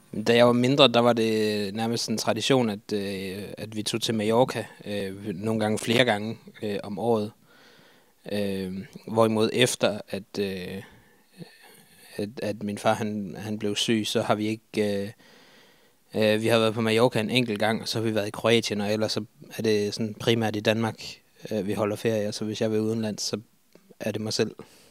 Da jeg var mindre, der var det nærmest en tradition, at vi tog til Mallorca, nogle gange flere gange om året. Hvorimod efter, at min far han blev syg, så har vi ikke... vi har været på Mallorca en enkelt gang, og så har vi været i Kroatien, og ellers så er det sådan primært i Danmark, vi holder ferie. Så hvis jeg vil udenlands, så er det mig selv.